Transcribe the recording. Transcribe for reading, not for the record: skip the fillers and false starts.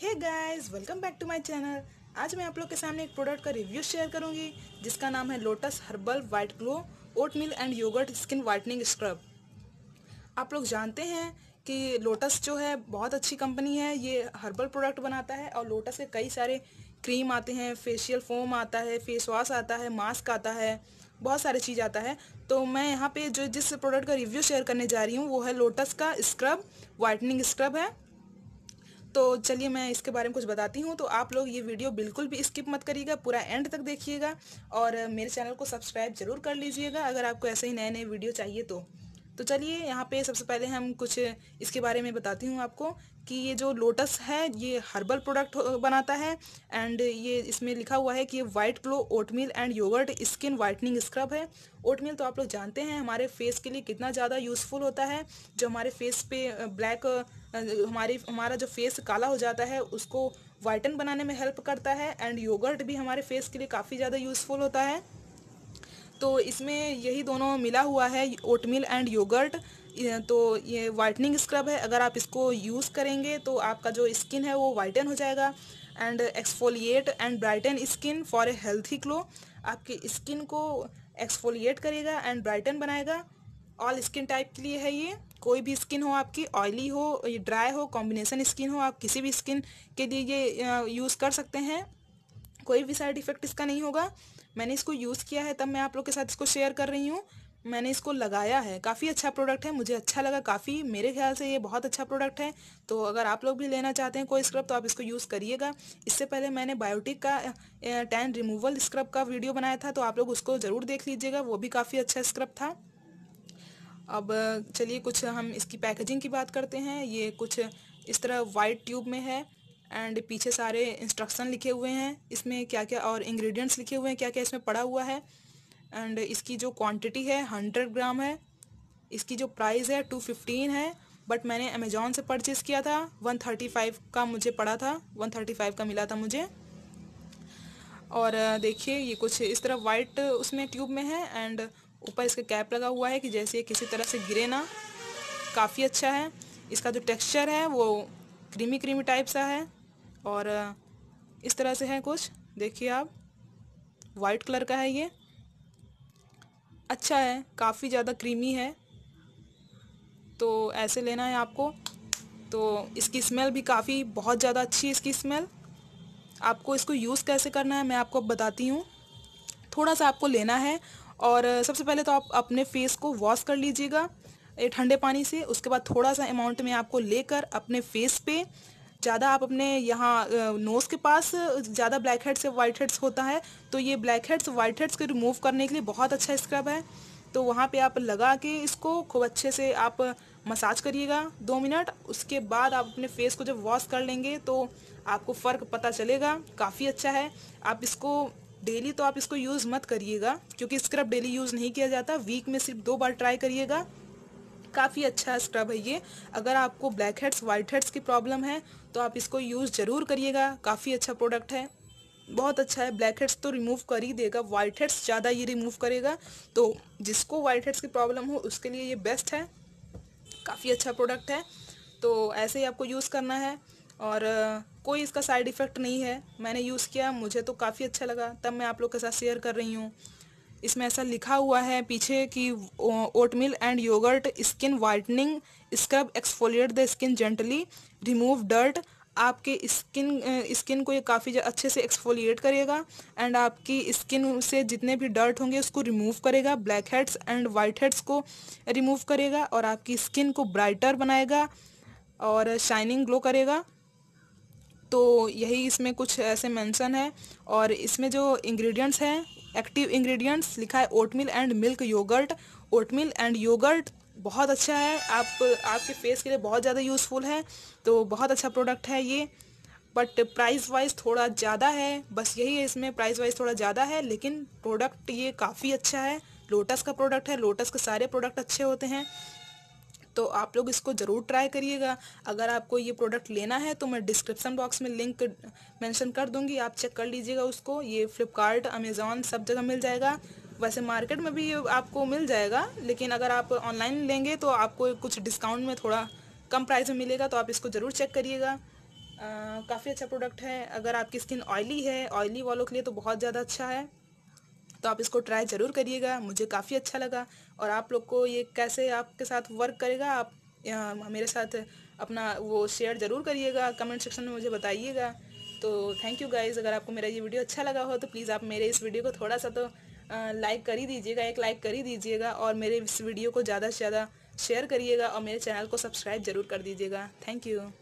Hey guys, welcome back to my channel. आज मैं आप लोग के सामने एक प्रोडक्ट का रिव्यू शेयर करूंगी जिसका नाम है Lotus herbal white glow oatmeal and yoghurt skin whitening scrub. आप लोग जानते हैं कि लोटस जो है बहुत अच्छी कंपनी है। ये हर्बल प्रोडक्ट बनाता है और लोटस के कई सारे क्रीम आते हैं, फेशियल फोम आता है, फेस वॉश आता है, मास्क आता है, बहुत सारी चीज़ आता है। तो मैं यहाँ पे जो जिस प्रोडक्ट का रिव्यू शेयर करने जा रही हूँ वो है लोटस का स्क्रब वाइटनिंग स्क्रब है। तो चलिए मैं इसके बारे में कुछ बताती हूँ। तो आप लोग ये वीडियो बिल्कुल भी स्किप मत करिएगा, पूरा एंड तक देखिएगा और मेरे चैनल को सब्सक्राइब जरूर कर लीजिएगा अगर आपको ऐसे ही नए नए वीडियो चाहिए तो चलिए यहाँ पे सबसे पहले हम कुछ इसके बारे में बताती हूँ आपको कि ये जो लोटस है ये हर्बल प्रोडक्ट बनाता है एंड ये इसमें लिखा हुआ है कि ये white glow oatmeal and yoghurt skin whitening scrub है। ओटमील तो आप लोग जानते हैं हमारे फेस के लिए कितना ज़्यादा यूज़फुल होता है। जो हमारे फेस पे ब्लैक हमारा जो फेस काला हो जाता है उसको वाइटन बनाने में हेल्प करता है एंड योगर्ट भी हमारे फेस के लिए काफ़ी ज़्यादा यूज़फुल होता है। तो इसमें यही दोनों मिला हुआ है, ओटमील एंड योगर्ट। तो ये वाइटनिंग स्क्रब है। अगर आप इसको यूज़ करेंगे तो आपका जो स्किन है वो वाइटन हो जाएगा and exfoliate and brighten skin for a healthy glow. आपकी स्किन को एक्सफोलिएट करेगा एंड ब्राइटन बनाएगा। ऑल स्किन टाइप के लिए है ये। कोई भी स्किन हो आपकी, ऑयली हो, ये ड्राई हो, कॉम्बिनेशन स्किन हो, आप किसी भी स्किन के लिए ये यूज़ कर सकते हैं। कोई भी साइड इफ़ेक्ट इसका नहीं होगा। मैंने इसको यूज़ किया है तब मैं आप लोग के साथ इसको शेयर कर रही हूँ। मैंने इसको लगाया है, काफ़ी अच्छा प्रोडक्ट है, मुझे अच्छा लगा काफ़ी। मेरे ख्याल से ये बहुत अच्छा प्रोडक्ट है। तो अगर आप लोग भी लेना चाहते हैं कोई स्क्रब तो आप इसको यूज़ करिएगा। इससे पहले मैंने बायोटिक का टैन रिमूवल स्क्रब का वीडियो बनाया था, तो आप लोग उसको ज़रूर देख लीजिएगा, वो भी काफ़ी अच्छा स्क्रब था। अब चलिए कुछ हम इसकी पैकेजिंग की बात करते हैं। ये कुछ इस तरह वाइट ट्यूब में है एंड पीछे सारे इंस्ट्रक्शन लिखे हुए हैं इसमें क्या क्या, और इंग्रेडिएंट्स लिखे हुए हैं क्या क्या इसमें पड़ा हुआ है। एंड इसकी जो क्वांटिटी है 100 ग्राम है। इसकी जो प्राइस है 215 है, बट मैंने अमेजोन से परचेज़ किया था। 135 का मुझे पड़ा था, 135 का मिला था मुझे। और देखिए ये कुछ इस तरह वाइट उसमें ट्यूब में है एंड ऊपर इसका कैप लगा हुआ है कि जैसे ये किसी तरह से गिरे ना। काफ़ी अच्छा है। इसका जो टेक्सचर है वो क्रीमी क्रीमी टाइप सा है और इस तरह से है कुछ। देखिए आप, वाइट कलर का है ये, अच्छा है, काफ़ी ज़्यादा क्रीमी है। तो ऐसे लेना है आपको। तो इसकी स्मेल भी काफ़ी बहुत ज़्यादा अच्छी है इसकी स्मेल। आपको इसको यूज़ कैसे करना है मैं आपको अब बताती हूँ। थोड़ा सा आपको लेना है और सबसे पहले तो आप अपने फेस को वॉश कर लीजिएगा ठंडे पानी से। उसके बाद थोड़ा सा अमाउंट में आपको लेकर अपने फेस पे, ज़्यादा आप अपने यहाँ नोज़ के पास ज़्यादा ब्लैक हेड्स या वाइट हेड्स होता है, तो ये ब्लैक हेड्स वाइट हेड्स को रिमूव करने के लिए बहुत अच्छा स्क्रब है। तो वहाँ पे आप लगा के इसको खूब अच्छे से आप मसाज करिएगा 2 मिनट। उसके बाद आप अपने फेस को जब वॉश कर लेंगे तो आपको फ़र्क पता चलेगा, काफ़ी अच्छा है। आप इसको डेली तो आप इसको यूज़ मत करिएगा क्योंकि स्क्रब डेली यूज़ नहीं किया जाता, वीक में सिर्फ 2 बार ट्राई करिएगा। काफ़ी अच्छा स्क्रब है ये। अगर आपको ब्लैक हेड्स वाइट हेड्स की प्रॉब्लम है तो आप इसको यूज़ ज़रूर करिएगा, काफ़ी अच्छा प्रोडक्ट है, बहुत अच्छा है। ब्लैक हेड्स तो रिमूव कर ही देगा, वाइट हेड्स ज़्यादा ये रिमूव करेगा। तो जिसको वाइट हेड्स की प्रॉब्लम हो उसके लिए ये बेस्ट है, काफ़ी अच्छा प्रोडक्ट है। तो ऐसे ही आपको यूज़ करना है और कोई इसका साइड इफ़ेक्ट नहीं है। मैंने यूज़ किया, मुझे तो काफ़ी अच्छा लगा, तब मैं आप लोग के साथ शेयर कर रही हूँ। इसमें ऐसा लिखा हुआ है पीछे कि oatmeal and yoghurt skin whitening scrub exfoliate the skin gently remove dirt. आपके स्किन को ये काफ़ी अच्छे से एक्सफोलिएट करेगा एंड आपकी स्किन से जितने भी डर्ट होंगे उसको रिमूव करेगा, blackheads and whiteheads को रिमूव करेगा और आपकी स्किन को ब्राइटर बनाएगा और शाइनिंग ग्लो करेगा। तो यही इसमें कुछ ऐसे मेंशन है। और इसमें जो इंग्रेडिएंट्स हैं, एक्टिव इंग्रेडिएंट्स लिखा है oatmeal and milk yoghurt. Oatmeal and yoghurt बहुत अच्छा है, आपके फेस के लिए बहुत ज़्यादा यूज़फुल है। तो बहुत अच्छा प्रोडक्ट है ये, बट प्राइस वाइज थोड़ा ज़्यादा है, बस यही है, इसमें प्राइस वाइज थोड़ा ज़्यादा है, लेकिन प्रोडक्ट ये काफ़ी अच्छा है। लोटस का प्रोडक्ट है, लोटस के सारे प्रोडक्ट अच्छे होते हैं। तो आप लोग इसको ज़रूर ट्राई करिएगा। अगर आपको ये प्रोडक्ट लेना है तो मैं डिस्क्रिप्शन बॉक्स में लिंक मेंशन कर दूंगी, आप चेक कर लीजिएगा उसको। ये फ्लिपकार्ट, अमेज़ॉन सब जगह मिल जाएगा। वैसे मार्केट में भी ये आपको मिल जाएगा, लेकिन अगर आप ऑनलाइन लेंगे तो आपको कुछ डिस्काउंट में थोड़ा कम प्राइस में मिलेगा, तो आप इसको ज़रूर चेक करिएगा। काफ़ी अच्छा प्रोडक्ट है। अगर आपकी स्किन ऑयली है, ऑयली वालों के लिए तो बहुत ज़्यादा अच्छा है, तो आप इसको ट्राई ज़रूर करिएगा। मुझे काफ़ी अच्छा लगा। और आप लोग को ये कैसे आपके साथ वर्क करेगा, आप मेरे साथ अपना वो शेयर ज़रूर करिएगा, कमेंट सेक्शन में मुझे बताइएगा। तो थैंक यू गाइज़। अगर आपको मेरा ये वीडियो अच्छा लगा हो तो प्लीज़ आप मेरे इस वीडियो को थोड़ा सा तो लाइक कर ही दीजिएगा, एक लाइक कर ही दीजिएगा, और मेरे इस वीडियो को ज़्यादा से ज़्यादा शेयर करिएगा, और मेरे चैनल को सब्सक्राइब ज़रूर कर दीजिएगा। Thank you.